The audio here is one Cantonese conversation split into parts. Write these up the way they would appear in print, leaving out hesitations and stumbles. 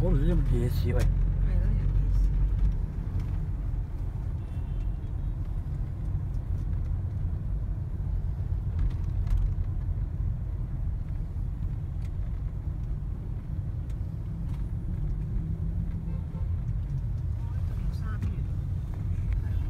嗰度啲夜市喂。 係咯，有夜市。有沙田，係啊，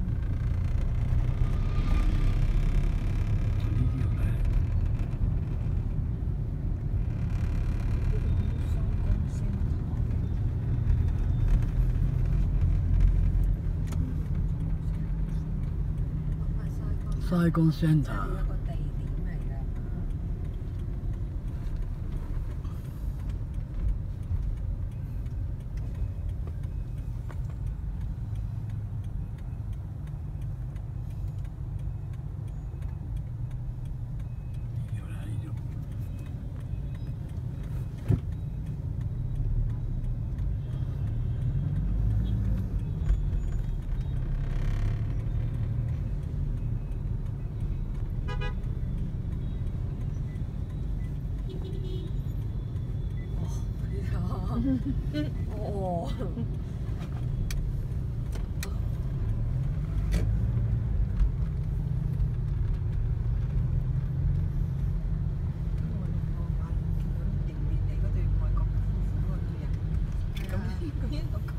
呢啲又係。Saigon Centre。 有個地點嚟㗎。 有啦呢度。 哦。迎面嚟嗰對外國夫婦嗰對人，咁應該。